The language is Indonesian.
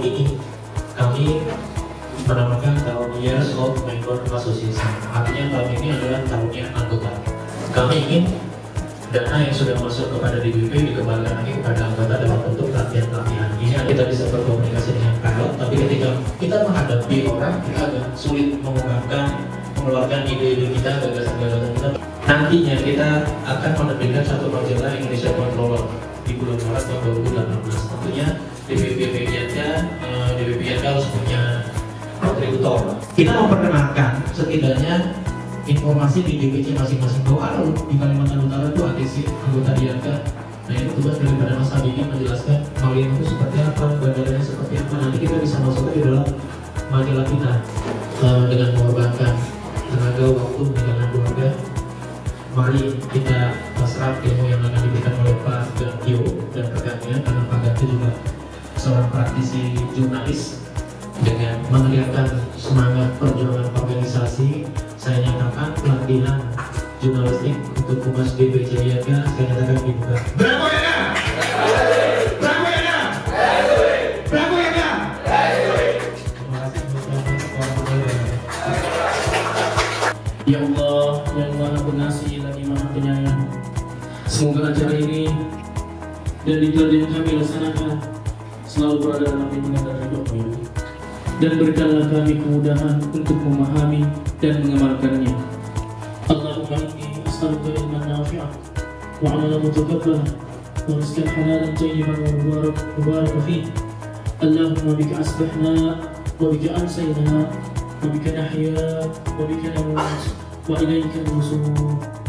ini kami menamakan tahun Years of Member Association. Artinya tahun ini adalah tahunnya anggota. Kami ingin dana yang sudah masuk kepada DBP dikembalikan lagi kepada anggota dalam bentuk pelatihan-pelatihan. Ini kita bisa berkomunikasi dengan pilot, tapi ketika kita menghadapi orang, kita agak sulit mengeluarkan ide-ide kita, gagasan-gagasan kita. Nantinya kita akan menerbitkan satu majalah Indonesia Controller di bulan Maret tahun 2018. Tentunya DBP harus punya kontributor. Kita memperkenalkan setidaknya informasi di DPC masing-masing bahwa ada di Kalimantan Utara itu ATC anggota IATA. Nah itu tugas daripada Mas Habibie menjelaskan Malian itu seperti apa, bandaranya seperti apa. Nanti kita bisa masukkan di dalam majalah kita dengan mengorbankan tenaga, waktu, dengan keluarga. Mari kita serap ilmu yang akan diberikan oleh Pak Gantio dan rekannya, karena Pak Gantio juga seorang praktisi jurnalis. Dengan meneriakan semangat perjuangan organisasi, saya nyatakan pelatihan jurnalistik untuk Humas DPC IATA saya nyatakan dibuka. Bravo IATA! Bravo IATA! Bravo IATA! Terima kasih warahmatullahi wabarakatuh. Ya Allah, yang Maha Pengasih lagi Maha Penyayang, semoga acara ini dan detail yang kami laksanakan selalu berada dalam bimbingan dan ridho-Mu, dan berikanlah kami kemudahan untuk memahami dan mengamalkannya. Allahumma inni as'aluka ilman nafi'an wa 'amalan mutakabbalan wa rizqan halalan thayyiban wa mubarak fihi. Allahumma bika asbahna wa bika amsayna wa bika nahya wa bika namut wa ilayka an-nushur.